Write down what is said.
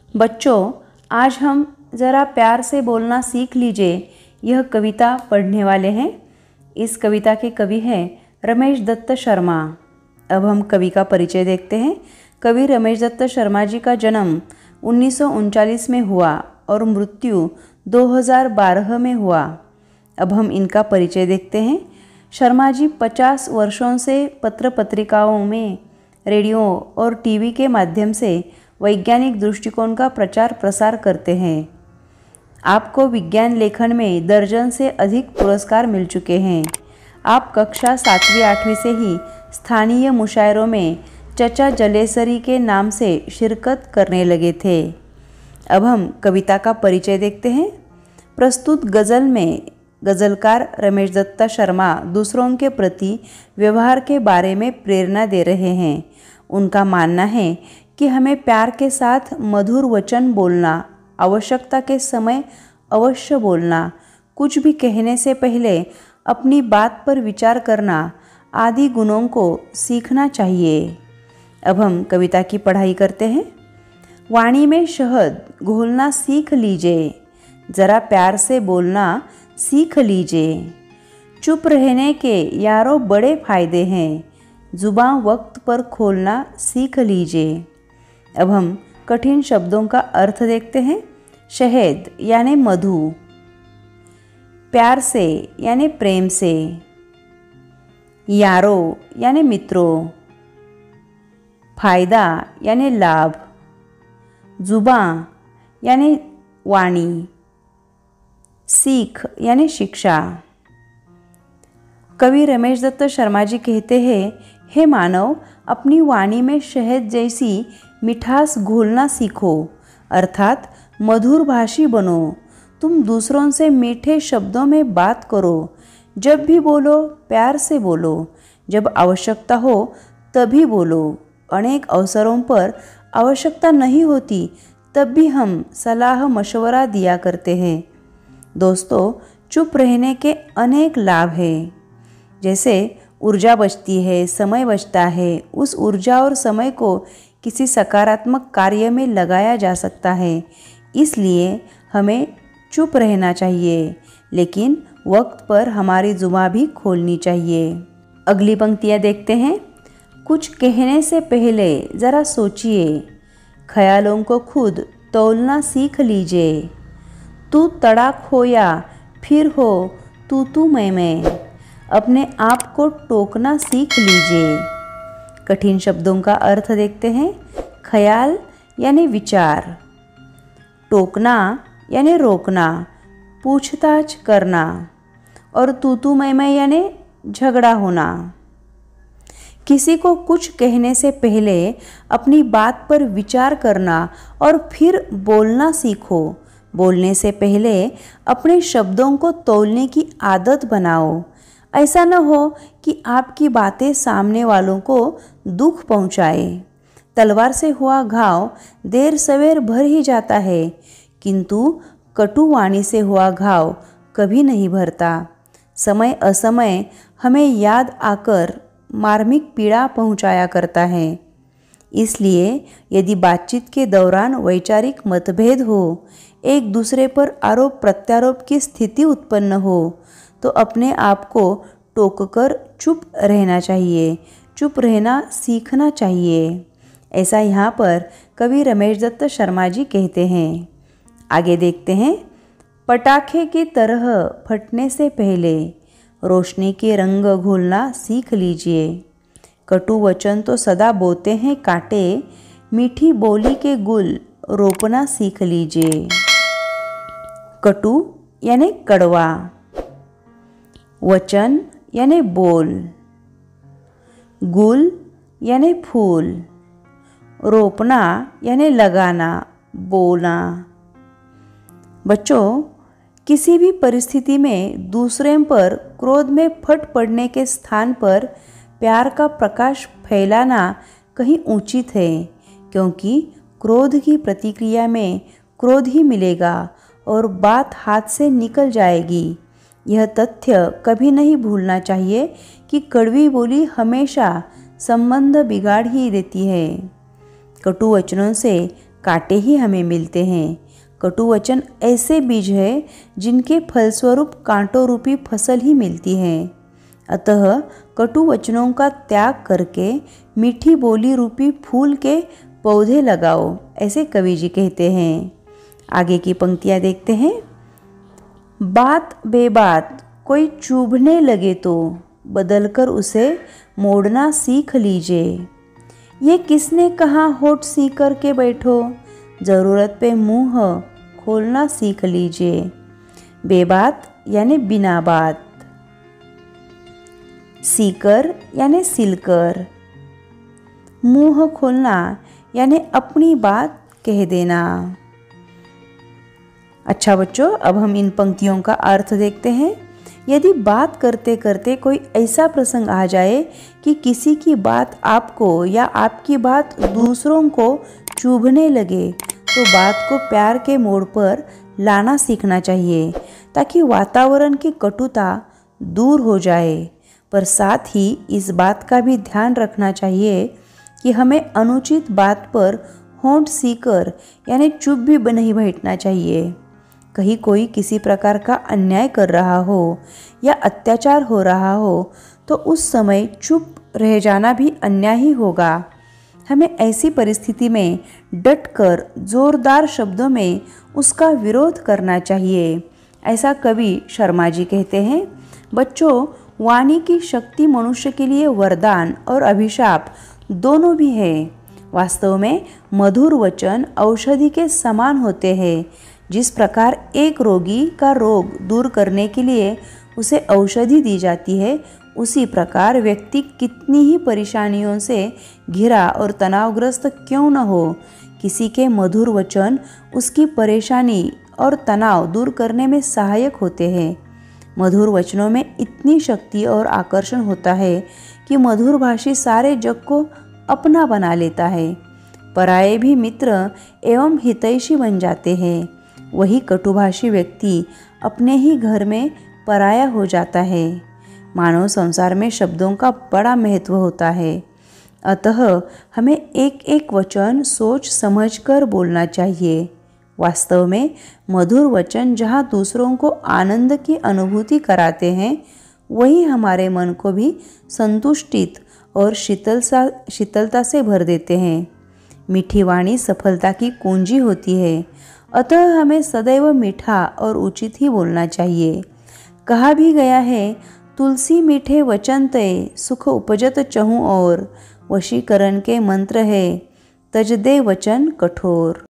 बच्चों, आज हम ज़रा प्यार से बोलना सीख लीजिए यह कविता पढ़ने वाले हैं। इस कविता के कवि हैं रमेश दत्त शर्मा। अब हम कवि का परिचय देखते हैं। कवि रमेश दत्त शर्मा जी का जन्म 1939 में हुआ और मृत्यु 2012 में हुआ। अब हम इनका परिचय देखते हैं। शर्मा जी 50 वर्षों से पत्र पत्रिकाओं में, रेडियो और टीवी के माध्यम से वैज्ञानिक दृष्टिकोण का प्रचार प्रसार करते हैं। आपको विज्ञान लेखन में दर्जन से अधिक पुरस्कार मिल चुके हैं। आप कक्षा 7वीं 8वीं से ही स्थानीय मुशायरों में चचा जलेसरी के नाम से शिरकत करने लगे थे। अब हम कविता का परिचय देखते हैं। प्रस्तुत गज़ल में गज़लकार रमेश दत्त शर्मा दूसरों के प्रति व्यवहार के बारे में प्रेरणा दे रहे हैं। उनका मानना है कि हमें प्यार के साथ मधुर वचन बोलना, आवश्यकता के समय अवश्य बोलना, कुछ भी कहने से पहले अपनी बात पर विचार करना आदि गुणों को सीखना चाहिए। अब हम कविता की पढ़ाई करते हैं। वाणी में शहद घोलना सीख लीजिए, ज़रा प्यार से बोलना सीख लीजिए। चुप रहने के यारों बड़े फ़ायदे हैं, ज़ुबान वक्त पर खोलना सीख लीजिए। अब हम कठिन शब्दों का अर्थ देखते हैं। शहद यानी मधु, प्यार से यानी प्रेम से, यारों यानी मित्रों, फायदा यानी लाभ, जुबान यानी वाणी, सीख यानी शिक्षा। कवि रमेश दत्त शर्मा जी कहते हैं, हे मानव, अपनी वाणी में शहद जैसी मिठास घोलना सीखो, अर्थात मधुर भाषी बनो। तुम दूसरों से मीठे शब्दों में बात करो। जब भी बोलो प्यार से बोलो, जब आवश्यकता हो तभी बोलो। अनेक अवसरों पर आवश्यकता नहीं होती तब भी हम सलाह मशवरा दिया करते हैं। दोस्तों, चुप रहने के अनेक लाभ हैं, जैसे ऊर्जा बचती है, समय बचता है। उस ऊर्जा और समय को किसी सकारात्मक कार्य में लगाया जा सकता है। इसलिए हमें चुप रहना चाहिए, लेकिन वक्त पर हमारी जुबान भी खोलनी चाहिए। अगली पंक्तियाँ देखते हैं। कुछ कहने से पहले ज़रा सोचिए, ख्यालों को खुद तौलना सीख लीजिए। तू तड़ाक हो या फिर हो तू मैं, अपने आप को टोकना सीख लीजिए। कठिन शब्दों का अर्थ देखते हैं। ख्याल यानी विचार, टोकना यानी रोकना, पूछताछ करना, और तू मैं यानी झगड़ा होना। किसी को कुछ कहने से पहले अपनी बात पर विचार करना और फिर बोलना सीखो। बोलने से पहले अपने शब्दों को तौलने की आदत बनाओ। ऐसा न हो कि आपकी बातें सामने वालों को दुख पहुंचाए। तलवार से हुआ घाव देर सवेर भर ही जाता है, किंतु कटु वाणी से हुआ घाव कभी नहीं भरता। समय असमय हमें याद आकर मार्मिक पीड़ा पहुंचाया करता है। इसलिए यदि बातचीत के दौरान वैचारिक मतभेद हो, एक दूसरे पर आरोप प्रत्यारोप की स्थिति उत्पन्न हो, तो अपने आप को टोककर चुप रहना चाहिए, चुप रहना सीखना चाहिए। ऐसा यहाँ पर कवि रमेश दत्त शर्मा जी कहते हैं। आगे देखते हैं। पटाखे की तरह फटने से पहले रोशनी के रंग घोलना सीख लीजिए। कटु वचन तो सदा बोते हैं कांटे, मीठी बोली के गुल रोपना सीख लीजिए। कटु यानी कड़वा, वचन यानी बोल, गुल यानी फूल, रोपना यानी लगाना, बोना। बच्चों, किसी भी परिस्थिति में दूसरे पर क्रोध में फट पड़ने के स्थान पर प्यार का प्रकाश फैलाना कहीं उचित है, क्योंकि क्रोध की प्रतिक्रिया में क्रोध ही मिलेगा और बात हाथ से निकल जाएगी। यह तथ्य कभी नहीं भूलना चाहिए कि कड़वी बोली हमेशा संबंध बिगाड़ ही देती है। कटु वचनों से कांटे ही हमें मिलते हैं। कटु वचन ऐसे बीज है जिनके फलस्वरूप कांटों रूपी फसल ही मिलती है। अतः कटु वचनों का त्याग करके मीठी बोली रूपी फूल के पौधे लगाओ, ऐसे कवि जी कहते हैं। आगे की पंक्तियाँ देखते हैं। बात बेबात कोई चुभने लगे तो बदलकर उसे मोड़ना सीख लीजिए। ये किसने कहा होठ सी कर के बैठो, ज़रूरत पे मुंह खोलना सीख लीजिए। बेबात यानी बिना बात, सीकर यानी सिलकर, मुंह खोलना यानी अपनी बात कह देना। अच्छा बच्चों, अब हम इन पंक्तियों का अर्थ देखते हैं। यदि बात करते करते कोई ऐसा प्रसंग आ जाए कि किसी की बात आपको या आपकी बात दूसरों को चुभने लगे, तो बात को प्यार के मोड़ पर लाना सीखना चाहिए ताकि वातावरण की कटुता दूर हो जाए। पर साथ ही इस बात का भी ध्यान रखना चाहिए कि हमें अनुचित बात पर होंठ सीकर यानी चुप भी नहीं बैठना चाहिए। कहीं कोई किसी प्रकार का अन्याय कर रहा हो या अत्याचार हो रहा हो तो उस समय चुप रह जाना भी अन्याय ही होगा। हमें ऐसी परिस्थिति में डटकर जोरदार शब्दों में उसका विरोध करना चाहिए, ऐसा कवि शर्मा जी कहते हैं। बच्चों, वाणी की शक्ति मनुष्य के लिए वरदान और अभिशाप दोनों भी है। वास्तव में मधुर वचन औषधि के समान होते हैं। जिस प्रकार एक रोगी का रोग दूर करने के लिए उसे औषधि दी जाती है, उसी प्रकार व्यक्ति कितनी ही परेशानियों से घिरा और तनावग्रस्त क्यों न हो, किसी के मधुर वचन उसकी परेशानी और तनाव दूर करने में सहायक होते हैं। मधुर वचनों में इतनी शक्ति और आकर्षण होता है कि मधुर भाषी सारे जग को अपना बना लेता है। पराये भी मित्र एवं हितैषी बन जाते हैं। वही कटुभाषी व्यक्ति अपने ही घर में पराया हो जाता है। मानव संसार में शब्दों का बड़ा महत्व होता है। अतः हमें एक एक वचन सोच समझकर बोलना चाहिए। वास्तव में मधुर वचन जहाँ दूसरों को आनंद की अनुभूति कराते हैं, वही हमारे मन को भी संतुष्टित और शीतलता से भर देते हैं। मीठी वाणी सफलता की कुंजी होती है। अतः हमें सदैव मीठा और उचित ही बोलना चाहिए। कहा भी गया है, तुलसी मीठे वचन तय सुख उपजत चहु और, वशीकरण के मंत्र है तज दे वचन कठोर।